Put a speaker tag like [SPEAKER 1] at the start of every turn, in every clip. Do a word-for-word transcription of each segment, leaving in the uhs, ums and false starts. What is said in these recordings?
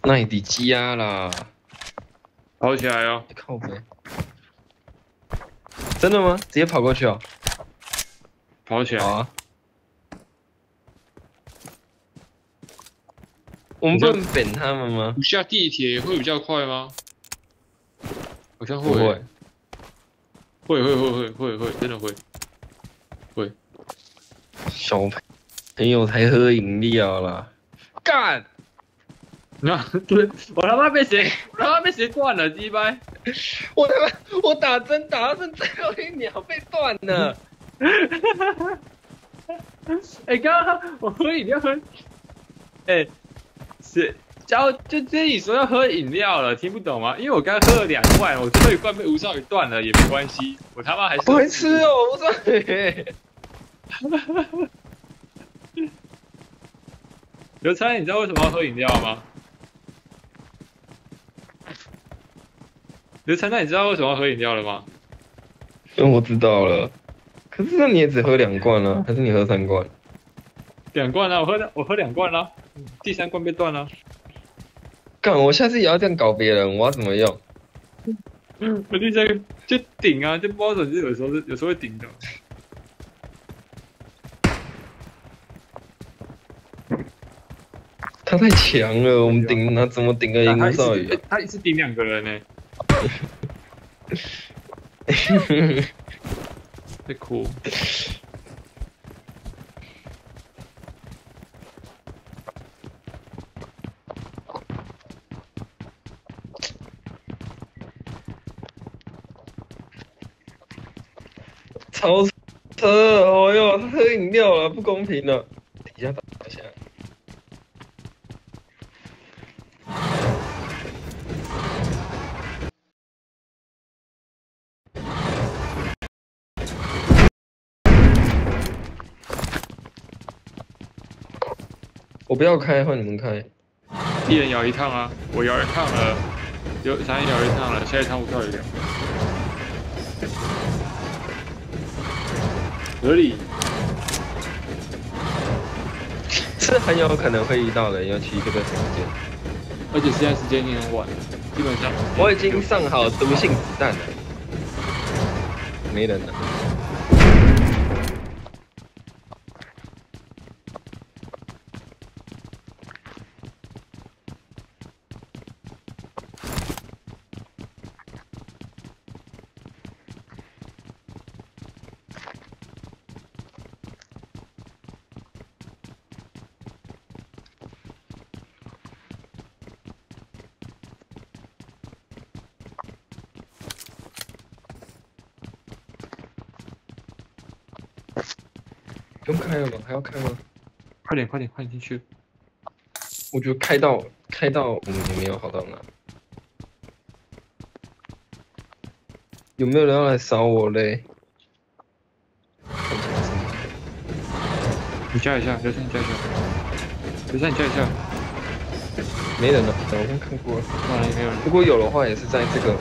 [SPEAKER 1] 那你得加啦，
[SPEAKER 2] 跑起来哦！
[SPEAKER 1] 靠北，真的吗？直接跑过去哦。
[SPEAKER 2] 跑起来。
[SPEAKER 1] 好啊。我们不能扁他们吗？
[SPEAKER 2] 不下地铁会比较快吗？好像会。
[SPEAKER 1] 不会。
[SPEAKER 2] 会会会会会会，真的会。会。
[SPEAKER 1] 小朋友才喝饮料啦。干！
[SPEAKER 2] 那对，我他妈被谁？我他妈被谁断了？鸡掰！
[SPEAKER 1] 我他妈，我打针打到剩最后一秒被断了。
[SPEAKER 2] 哎，刚刚我喝饮料喝，哎，是，然后就这里说要喝饮料了，听不懂吗？因为我刚喝了两罐，我最后一罐被吴少宇断了也没关系，我他妈还是
[SPEAKER 1] 白痴哦，吴少宇。
[SPEAKER 2] 刘灿，你知道为什么要喝饮料吗？刘灿，那你知道为什么要喝饮料了吗？
[SPEAKER 1] 嗯，我知道了。可是那你也只喝两罐了，还是你喝三罐？
[SPEAKER 2] 两罐啊，我喝我喝两罐了，第三罐被断了。
[SPEAKER 1] 干，我下次也要这样搞别人，我要怎么用？
[SPEAKER 2] 我第三个就顶啊，就不知道怎么，就有时候有时候会顶的。
[SPEAKER 1] 他太强了，我们顶他怎么顶得赢吴少宇啊？
[SPEAKER 2] 他一次顶两个人呢、欸。太酷。
[SPEAKER 1] 超车！哦哟，他喝饮料了，不公平了。等一下打下来。我不要开，换你们开。
[SPEAKER 2] 一人摇一趟啊！我摇一趟了，有三人摇一趟了，下一趟我跳一辆。合理。
[SPEAKER 1] 是很有可能会遇到的，尤其这个时间。
[SPEAKER 2] 而且现在时间已经很晚了，基本上
[SPEAKER 1] 我已经上好毒性子弹了，没人了。不用开了吗？还要开吗？
[SPEAKER 2] 快点快点快点进去！
[SPEAKER 1] 我觉得开到开到我们也没有好到哪。有没有人要来扫我嘞？
[SPEAKER 2] 你加一下，刘灿加一下，刘灿你加一下。
[SPEAKER 1] 没人了，我刚看过了。
[SPEAKER 2] 哪里没有人？
[SPEAKER 1] 如果有的话，也是在这个。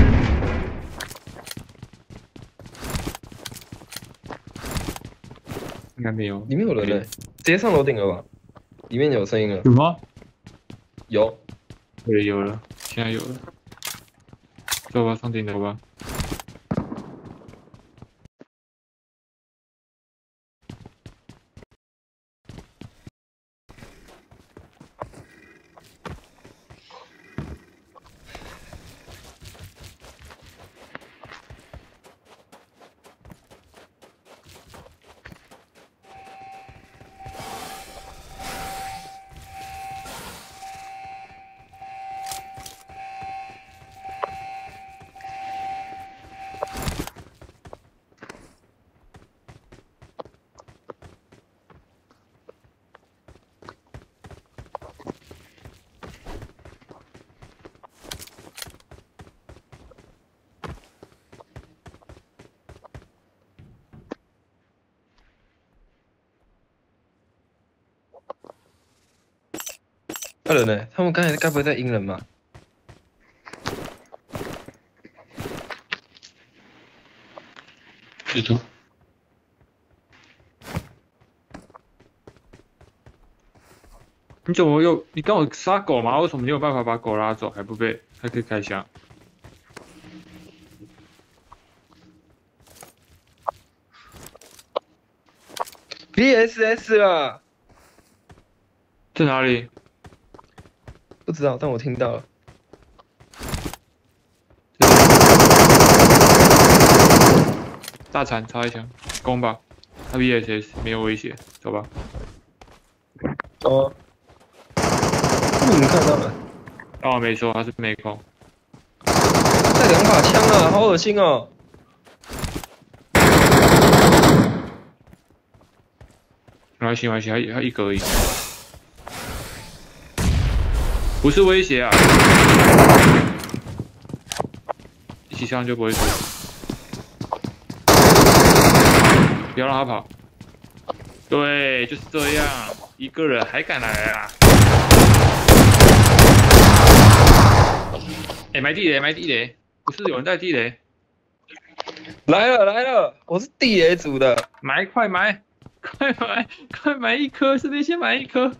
[SPEAKER 2] 应该没有。
[SPEAKER 1] 里面有人嘞，直接上楼顶了吧？里面有声音了。
[SPEAKER 2] 有吗？
[SPEAKER 1] 有。
[SPEAKER 2] 对，有了，现在有了。走吧，上顶楼吧。
[SPEAKER 1] 二人呢？他们刚才该不会在阴人吧？
[SPEAKER 2] 知道。 你怎么又你刚我杀狗吗？为什么你有办法把狗拉走，还不被还可以开枪？
[SPEAKER 1] B S S 啦，
[SPEAKER 2] 在哪里？
[SPEAKER 1] 不知道，但我听到了。
[SPEAKER 2] 大铲插一枪，攻吧。他 B S S 没有威胁，走吧。
[SPEAKER 1] 哦，你看到了？
[SPEAKER 2] 哦，没说他是没空。
[SPEAKER 1] 带两把枪啊，好恶心哦！
[SPEAKER 2] 没关系，没关系，他他一个而已。不是威胁啊，一起上就不会输。不要让他跑。对，就是这样，一个人还敢来啊！哎、欸，埋地雷，埋地雷，不是有人带地雷？
[SPEAKER 1] 来了来了，我是地雷组的，
[SPEAKER 2] 埋，快埋，快埋，快埋一颗，这边先埋一颗。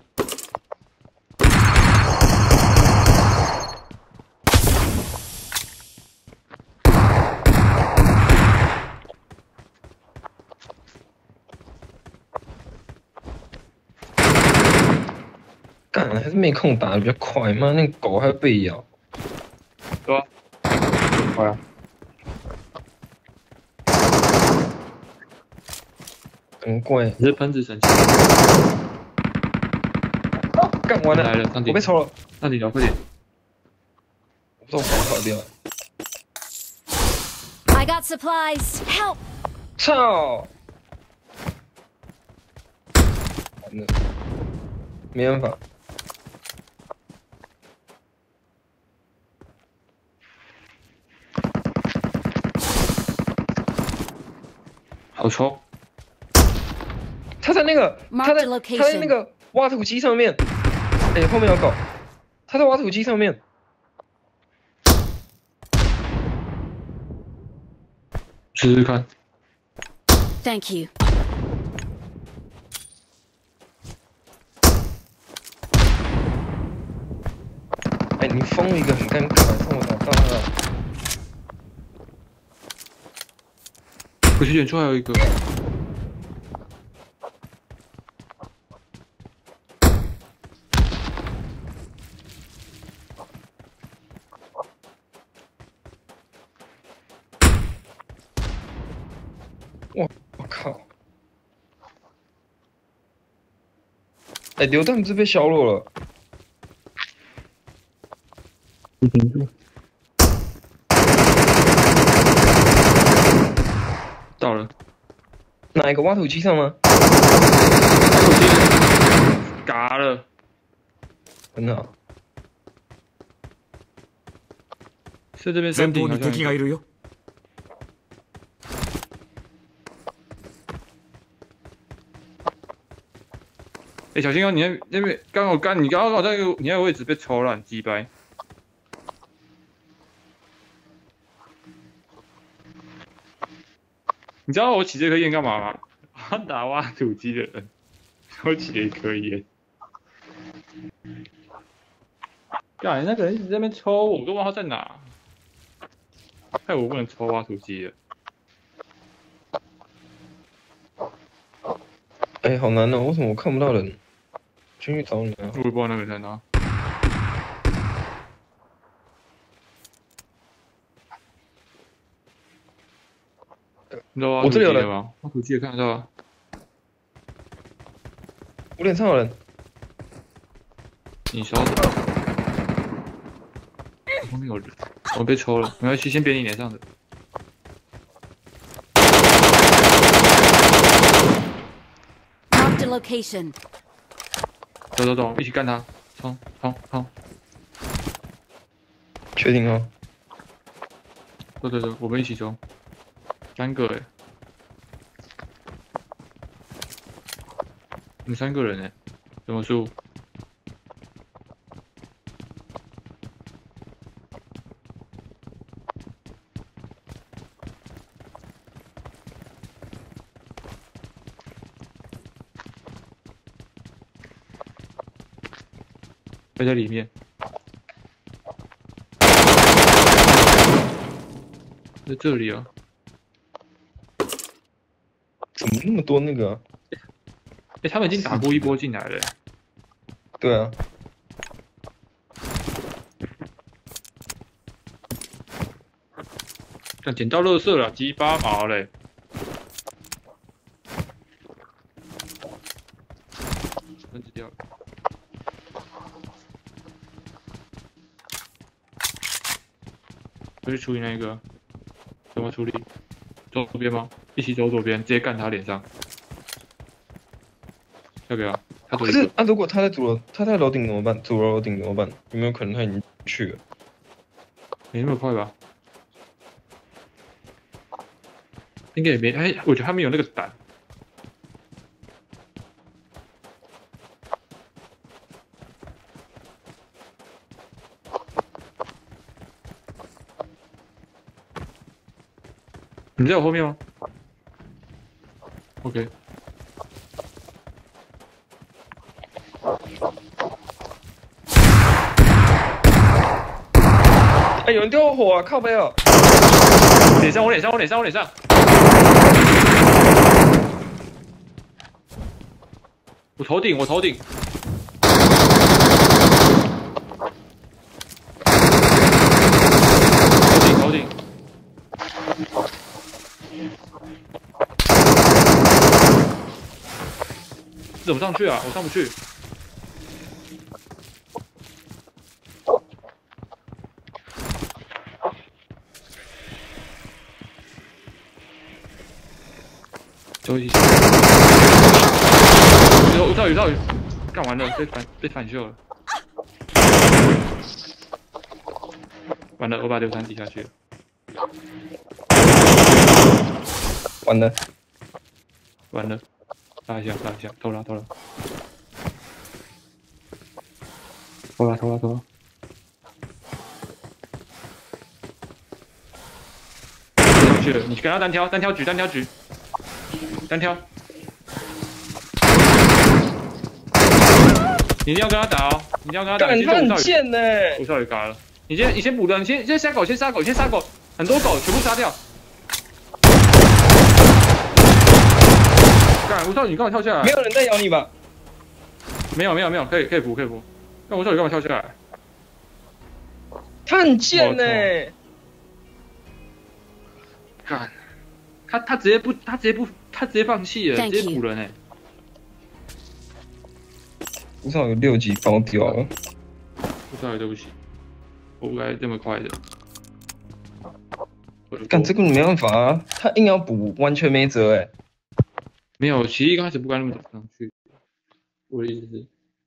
[SPEAKER 1] 干还是没空打的比较快，妈那个狗还要被咬。
[SPEAKER 2] 对啊，快啊！
[SPEAKER 1] 很怪，
[SPEAKER 2] 你是喷子神器。
[SPEAKER 1] 干完了，
[SPEAKER 2] 来了，上顶，
[SPEAKER 1] 我被抽了，
[SPEAKER 2] 上顶了，快点！
[SPEAKER 1] 我不知道我跑掉了。
[SPEAKER 3] I got supplies. Help!
[SPEAKER 1] 操！完了，没办法。
[SPEAKER 2] 好抽！
[SPEAKER 1] 他在那个，
[SPEAKER 3] Mark
[SPEAKER 1] 他在
[SPEAKER 3] the location
[SPEAKER 1] 他在那个挖土机上面。哎、后面有狗，他在挖土机上面。
[SPEAKER 2] 试试看。
[SPEAKER 3] Thank you.
[SPEAKER 1] 哎、你封一个很尴尬，让我打到了。
[SPEAKER 2] 不是远处还有一个。
[SPEAKER 1] 我我靠！哎、榴弹不是被削弱了？
[SPEAKER 2] 你停住。到了。
[SPEAKER 1] 哪一个挖土机上吗？
[SPEAKER 2] 手机嘎了。
[SPEAKER 1] 很好。
[SPEAKER 2] 是这边
[SPEAKER 4] 前
[SPEAKER 2] 山顶好像
[SPEAKER 4] 方に敵がいるよ。
[SPEAKER 2] 哎、欸，小心哦！你那那边刚好干，你刚刚好在那个你那个位置被抽了，很鸡掰。你知道我起这颗烟干嘛吗？我打挖土机的人，我起了一颗烟。干，那个人一直在那边抽我，我都不知道他在哪，害我不能抽挖土机了。
[SPEAKER 1] 哎、好难哦！为什么我看不到人？进去找你啊！
[SPEAKER 2] 我也不知道那个人在哪。你知道挖土机了吗？挖土机也看得到啊。
[SPEAKER 1] 我脸上有人。
[SPEAKER 2] 你稍等。后面有人，我被抽了，没关系，先别你脸上的。
[SPEAKER 3] Marked a location.
[SPEAKER 2] 走走走，一起干他！冲冲冲！
[SPEAKER 1] 确定哦。
[SPEAKER 2] 走走走，我们一起冲。三个哎，我们三个人哎，怎么输？ 还在里面。在这里啊！
[SPEAKER 1] 怎么那么多那个、啊？
[SPEAKER 2] 哎、欸，他们已经打过一波进来了、欸。
[SPEAKER 1] 对啊。
[SPEAKER 2] 但捡到垃圾了，鸡巴毛嘞！绳子掉了。我去处理那个，怎么处理？走左边吗？一起走左边，直接干他脸上。要不要？他
[SPEAKER 1] 可是啊，如果他在主楼，他在楼顶怎么办？主楼楼顶怎么办？有没有可能他已经去了？
[SPEAKER 2] 没那么快吧？应该也没，哎，我觉得他没有那个胆。你在我后面吗 ？OK。
[SPEAKER 1] 哎，有人丢火啊！靠背哦！
[SPEAKER 2] 脸上，我脸上，我脸上，我脸上。我头顶，我头顶。头顶，头顶。怎么上去啊？我上不去。走一下。有钓鱼，钓鱼，干完了，被反被反秀了。完了，我把刘三抵下去了。
[SPEAKER 1] 完了，
[SPEAKER 2] 完了，拉一下，拉一下，偷了，偷了，偷了，偷了，偷了。上去了，你跟他单挑，单挑举，单挑举，单挑。你一定要跟他打哦！你一定要跟他打。
[SPEAKER 1] 干他很贱呢！
[SPEAKER 2] 吴少宇嘎了，你先你先补的，你先先杀狗，先杀狗，先杀狗，很多狗全部杀掉。干吴少宇，你干嘛跳下来？
[SPEAKER 1] 没有人在咬你吧？
[SPEAKER 2] 没有没有没有，可以可以补可以补。干吴少宇干嘛跳下来？
[SPEAKER 1] 他很贱呢！
[SPEAKER 2] 干，他他直接不他直接不他直接放弃了，直接补人哎。
[SPEAKER 1] 吴少有六级包掉了。
[SPEAKER 2] 吴少宇，对不起，我不该这么快的。
[SPEAKER 1] 干这个没办法啊，他硬要补，完全没辙哎。
[SPEAKER 2] 没有，其实一开始不该那么早上去。我的意思是，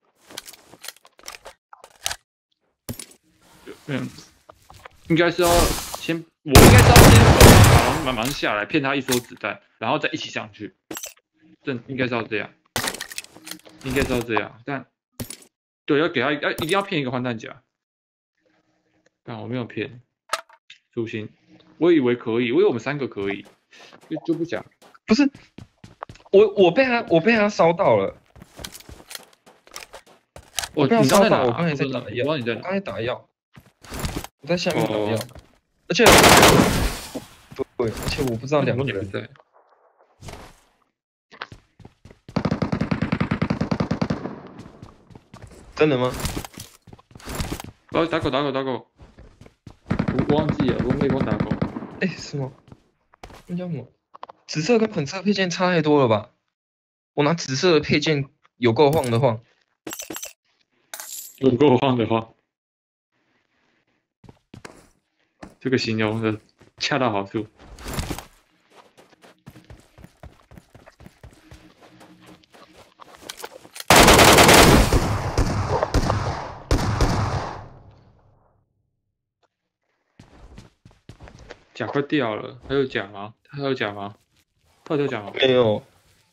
[SPEAKER 2] 嗯，应该是要先，我应该是要先然后慢慢下来，骗他一梭子弹，然后再一起上去。这应该是要这样，应该是要这样，但对，要给他要一定要骗一个换弹夹。但我没有骗，粗心，我以为可以，我以为我们三个可以，就就不讲。
[SPEAKER 1] 不是，我我被他我被他烧到了。我被他烧到，我刚才在打药，我刚才打药，我在下面打药，而且对，而且我不知道两个人在。真的吗？
[SPEAKER 2] 哦，打狗打狗打狗，我忘记了，我没光打狗。
[SPEAKER 1] 哎，是吗？那叫什么？紫色跟粉色配件差太多了吧？我拿紫色的配件有够晃的晃。
[SPEAKER 2] 有够晃的晃，这个形容的恰到好处。甲快掉了，还有甲吗？还有甲吗？还有甲吗？
[SPEAKER 1] 没有，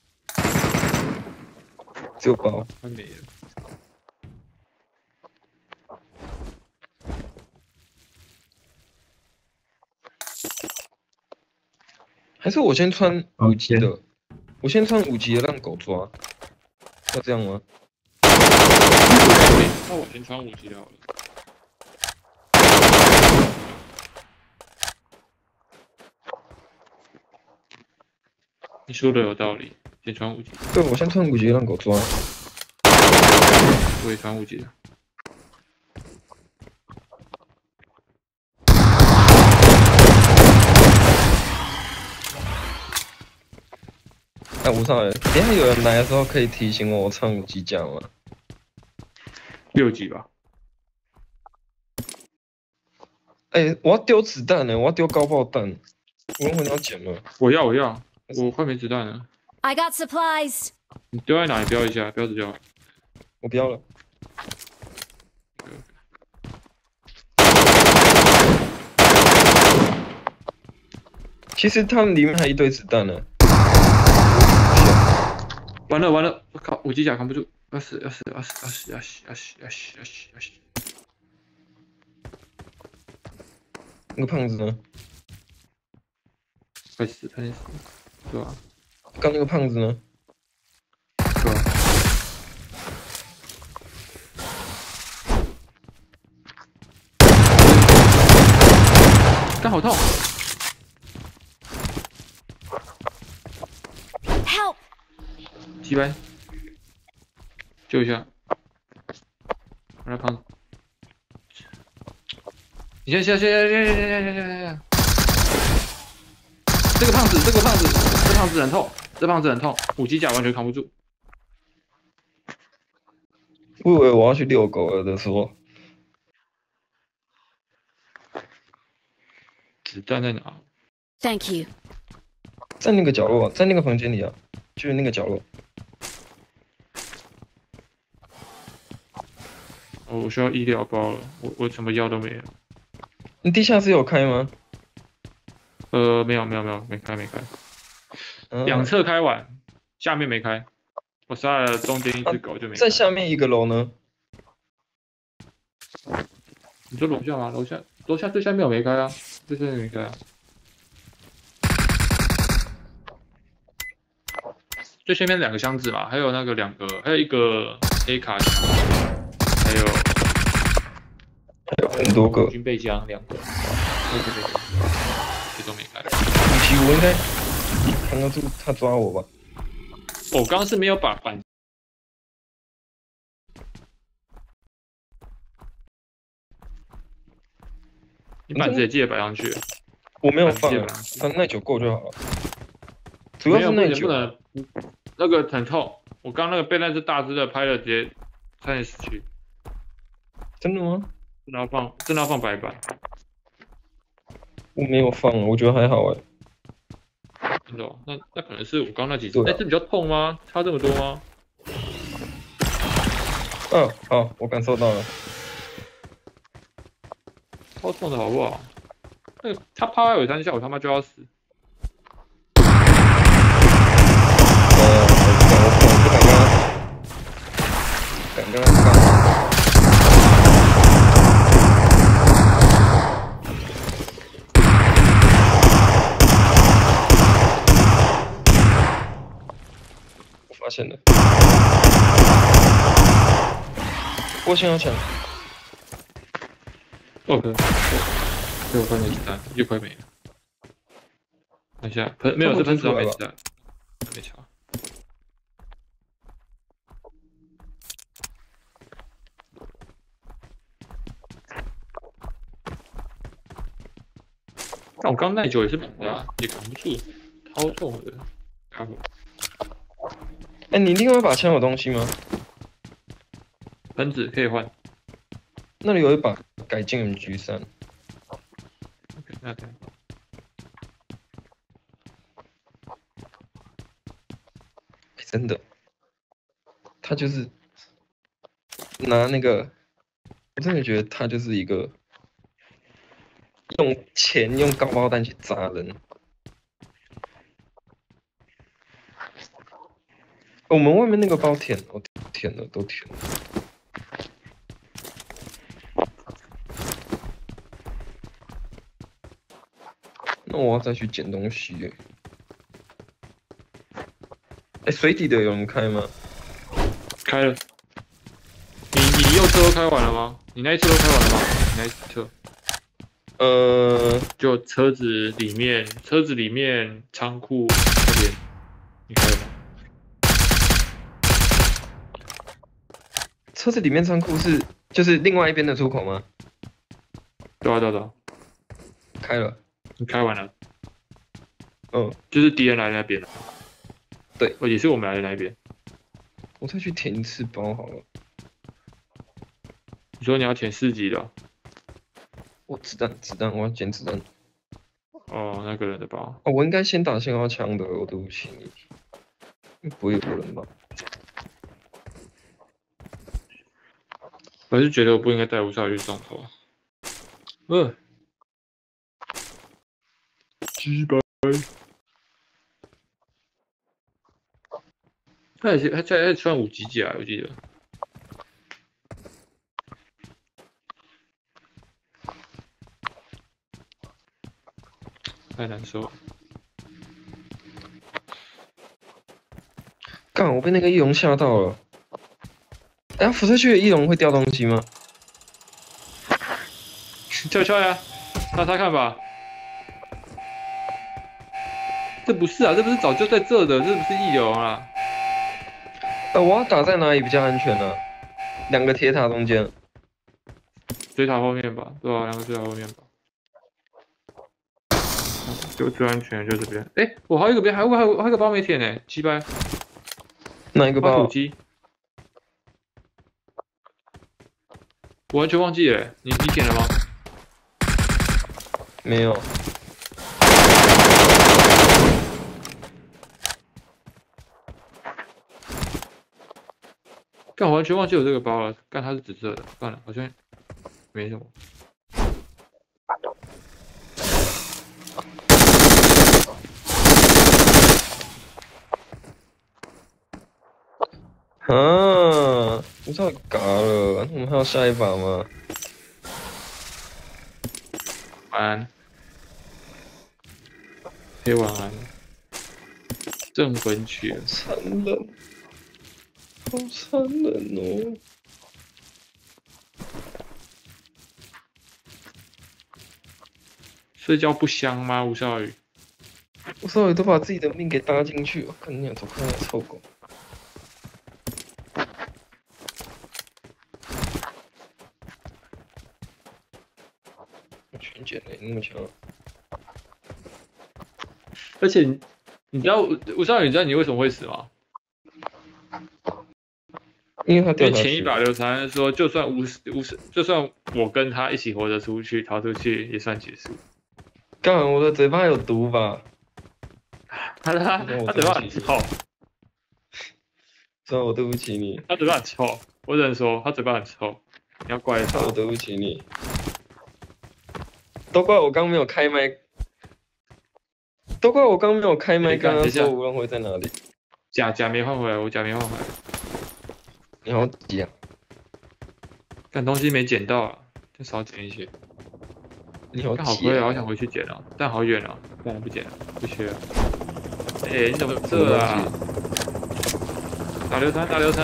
[SPEAKER 1] 只有包，
[SPEAKER 2] 快没了。
[SPEAKER 1] 还是我先穿五级的，我先穿五级的让狗抓，要这样吗？
[SPEAKER 2] 那我先穿武器好了。你说的有道理，先穿武器。
[SPEAKER 1] 对，我先穿武器让狗抓。
[SPEAKER 2] 我也穿武器了。
[SPEAKER 1] 哎，吴少爷，等一下有人来的时候可以提醒我，我穿武器架吗？
[SPEAKER 2] 六级吧。
[SPEAKER 1] 哎，我要丢子弹呢，我要丢高爆弹。我问你要捡吗？
[SPEAKER 2] 我要，我要，我快没子弹了。
[SPEAKER 3] I got supplies.
[SPEAKER 2] 你丢在哪里标一下，标志标。
[SPEAKER 1] 我标了。其实他们里面还一堆子弹呢。
[SPEAKER 2] 完了完了，我靠，五级甲扛不住，要死要死要死要死要死要死要死要死要死！
[SPEAKER 1] 那个胖子呢？
[SPEAKER 2] 快死，快点死，对吧？
[SPEAKER 1] 刚那个胖子呢？
[SPEAKER 2] 对吧？刚好痛。
[SPEAKER 3] Help!
[SPEAKER 2] 击败，救一下，我来胖子。你先先先先先先先先先，这个胖子，这个胖子，这胖子很痛，这胖子很痛，五级甲完全扛不住。
[SPEAKER 1] 我以为我要去遛狗了的时候，
[SPEAKER 2] 子弹在哪？
[SPEAKER 3] Thank you.
[SPEAKER 1] 在那个角落，在那个房间里啊，就是那个角落。
[SPEAKER 2] 哦，我需要医疗包了，我我什么药都没有。
[SPEAKER 1] 你地下室有开吗？
[SPEAKER 2] 呃，没有没有没有，没开没开。
[SPEAKER 1] 嗯、
[SPEAKER 2] 两侧开完，下面没开。我杀了中间一只狗就没开。
[SPEAKER 1] 在下面一个楼呢？
[SPEAKER 2] 你说楼下吗？楼下楼下最下面有没开啊？最下面没开啊。最下面两个箱子嘛，还有那个两个，还有一个黑卡箱，还有
[SPEAKER 1] 还有很多个。
[SPEAKER 2] 军备箱两个，对对对，这都没开。
[SPEAKER 1] 武器我应该扛得住他抓我吧？
[SPEAKER 2] 我刚刚是没有把板。 你板子也记得摆上去。
[SPEAKER 1] 我没有放啊，反正耐久够就好了。主要是耐久。
[SPEAKER 2] 不能，那个很痛。我刚那个被那只大只的拍了，直接差点死去。
[SPEAKER 1] 真的吗？
[SPEAKER 2] 真的要放，真的要放白板。
[SPEAKER 1] 我没有放，我觉得还好哎。
[SPEAKER 2] 真的、哦？那那可能是我刚那几只，那只、啊、比较痛吗？差这么多吗？
[SPEAKER 1] 嗯，好，我感受到了。
[SPEAKER 2] 超痛的好不好？那个他趴在尾三下，我他妈就要死。
[SPEAKER 1] 呃，我可能不敢跟他，敢跟他干。我发现了，我先要抢。
[SPEAKER 2] OK， 给我快点子弹，又快没了。等一下，喷没有，这喷子都没子弹，还没查。但我刚耐久也是满的啊，也扛不住，超重的家伙。
[SPEAKER 1] 哎，你另外一把枪有东西吗？
[SPEAKER 2] 喷子可以换。
[SPEAKER 1] 那里有一把改进 M G 三。
[SPEAKER 2] OK， 那这样。
[SPEAKER 1] 真的，他就是拿那个，我真的觉得他就是一个用钱用高爆弹去砸人。我们外面那个包舔，我、哦、舔了，都舔了。 那我要再去捡东西耶。哎，水底的有人开吗？
[SPEAKER 2] 开了。 你右侧都开完了吗？你那一侧都开完了吗？你那一侧？
[SPEAKER 1] 呃，
[SPEAKER 2] 就车子里面，车子里面仓库那边，你开了吗？
[SPEAKER 1] 车子里面仓库是就是另外一边的出口吗？
[SPEAKER 2] 对啊对啊对啊，
[SPEAKER 1] 开了，
[SPEAKER 2] 你开完了，
[SPEAKER 1] 嗯，
[SPEAKER 2] 就是敌人来那边了。
[SPEAKER 1] 对，
[SPEAKER 2] 哦，也是我们来的那边。
[SPEAKER 1] 我再去填一次包好了。
[SPEAKER 2] 你说你要填四级的哦？
[SPEAKER 1] 我子弹子弹，我要捡子弹。
[SPEAKER 2] 哦，那个人的包。
[SPEAKER 1] 哦，我应该先打信号枪的，我对不起你，不会有人吧？
[SPEAKER 2] 我还是觉得我不应该带吴少宇去上头。呃，鸡巴。他也是，他现在穿五级甲，我记得。太难受了。
[SPEAKER 1] 干，我被那个翼龙吓到了。哎、呀，辐射区的翼龙会掉东西吗？
[SPEAKER 2] 跳跳呀，擦擦看吧。这不是啊，这不是早就在这的，这不是翼龙啊。
[SPEAKER 1] 呃，我要打在哪里比较安全呢、啊？两个铁塔中间。
[SPEAKER 2] 水塔后面吧，对啊，两个水塔后面吧。就最安全的就这边。哎、欸，我还有一个边，还有还有还有一个包没填呢，鸡掰。
[SPEAKER 1] 哪一个包？
[SPEAKER 2] 挖土机。我完全忘记了，你你填了吗？
[SPEAKER 1] 没有。
[SPEAKER 2] 干，我完全忘记有这个包了。干，它是紫色的，算了，好像没什么。
[SPEAKER 1] 啊，我操，嘎了，我们还有下一把吗？
[SPEAKER 2] 晚安，可以晚安。镇魂曲，
[SPEAKER 1] 残忍，好残忍哦！
[SPEAKER 2] 睡觉不香吗？吴少宇，
[SPEAKER 1] 吴少宇都把自己的命给搭进去了，看你俩走开，臭狗！全捡的那么强，
[SPEAKER 2] 而且你你知道吴吴少宇，你知道你为什么会死吗？
[SPEAKER 1] 因为他掉
[SPEAKER 2] 因为
[SPEAKER 1] 下去。
[SPEAKER 2] 前一把刘长安说，就算无无就算我跟他一起活着出去，逃出去也算结束。
[SPEAKER 1] 干，我的嘴巴有毒吧？
[SPEAKER 2] 他他他嘴巴很臭，
[SPEAKER 1] 算我对不起你。
[SPEAKER 2] 他嘴巴很臭，我只能说他嘴巴很臭，你要怪他。
[SPEAKER 1] 我对不起你。都怪我刚没有开麦，都怪我刚没有开麦，刚刚说无人会在哪里。
[SPEAKER 2] 甲甲没换回来，我甲没换回来。
[SPEAKER 1] 你好急啊！
[SPEAKER 2] 但东西没捡到啊，就少捡一些。
[SPEAKER 1] 你好急、啊！
[SPEAKER 2] 好亏啊，好想回去捡啊，但好远啊，不然不捡了，不缺了。哎、欸，你怎么这啊？打流程，打流程。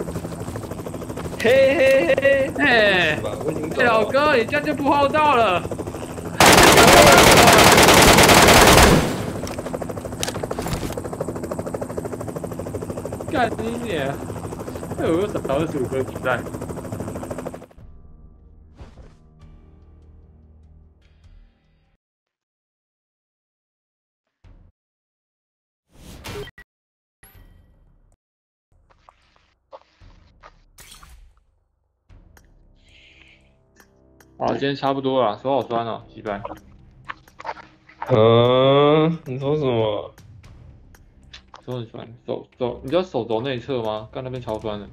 [SPEAKER 1] 嘿嘿嘿！
[SPEAKER 2] 哎、欸，哎，老哥，你这样就不厚道了。干你娘！哎，我又少了十五颗子弹。好，今天差不多了，手好酸哦，鸡掰。
[SPEAKER 1] 嗯，你说什么？
[SPEAKER 2] 手很酸，手手，你知道手肘内侧吗？干那边超酸的。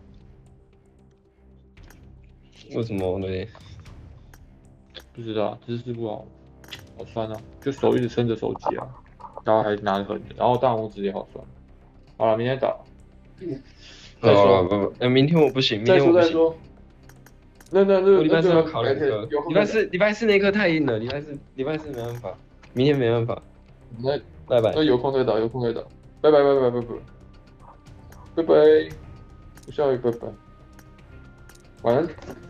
[SPEAKER 1] 为什么呢？
[SPEAKER 2] 不知道，姿势不好，好酸啊！就手一直撑着手机啊，然后还拿着横的，然后大拇指也好酸。好了，明天打。嗯。再说。
[SPEAKER 1] 不不，呃，明天我不行，明天我不行。
[SPEAKER 2] 那那那
[SPEAKER 1] 我礼拜四要考两科，礼拜四礼拜四那科太硬了，礼拜四礼拜四没办法，明天没办法。
[SPEAKER 2] 那
[SPEAKER 1] 拜拜。
[SPEAKER 2] 那有空再打，有空再打。拜拜拜拜拜拜。拜拜。不下雨拜拜。
[SPEAKER 1] 晚安。